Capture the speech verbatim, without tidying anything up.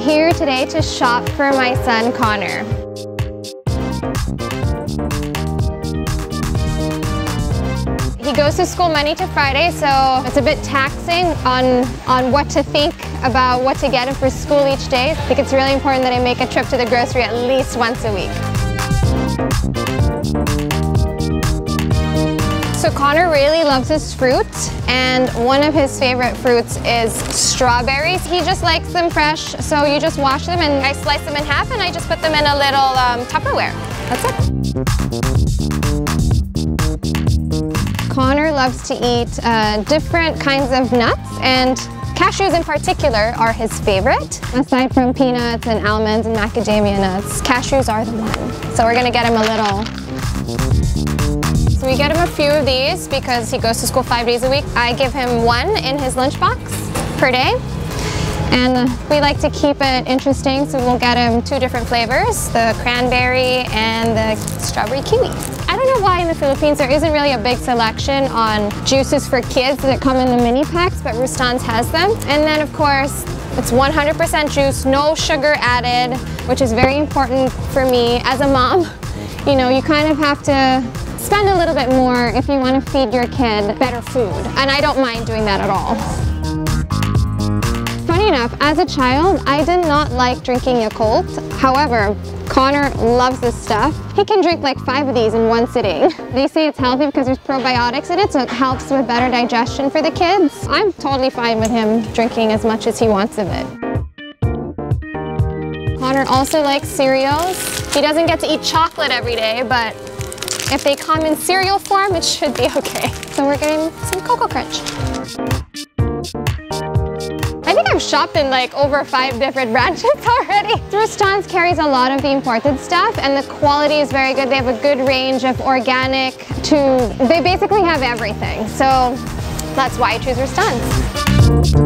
here today to shop for my son Connor. He goes to school Monday to Friday, so it's a bit taxing on, on what to think about what to get him for school each day. I think it's really important that I make a trip to the grocery at least once a week. So Connor really loves his fruit, and one of his favorite fruits is strawberries. He just likes them fresh, so you just wash them and I slice them in half and I just put them in a little um, Tupperware. That's it. Connor loves to eat uh, different kinds of nuts, and cashews in particular are his favorite. Aside from peanuts and almonds and macadamia nuts, cashews are the one. So we're gonna get him a little. So we get him a few of these because he goes to school five days a week. I give him one in his lunchbox per day. And we like to keep it interesting, so we'll get him two different flavors, the cranberry and the strawberry kiwi. I don't know why in the Philippines there isn't really a big selection on juices for kids that come in the mini packs, but Rustan's has them. And then of course, it's one hundred percent juice, no sugar added, which is very important for me as a mom. You know, you kind of have to spend a little bit more if you want to feed your kid better food. And I don't mind doing that at all. Funny enough, as a child, I did not like drinking Yakult. However, Connor loves this stuff. He can drink like five of these in one sitting. They say it's healthy because there's probiotics in it, so it helps with better digestion for the kids. I'm totally fine with him drinking as much as he wants of it. Connor also likes cereals. He doesn't get to eat chocolate every day, but if they come in cereal form, it should be okay. So we're getting some Cocoa Crunch. I think I've shopped in like over five different branches already. Rustan's carries a lot of the imported stuff, and the quality is very good. They have a good range of organic to, they basically have everything. So that's why I choose Rustan's.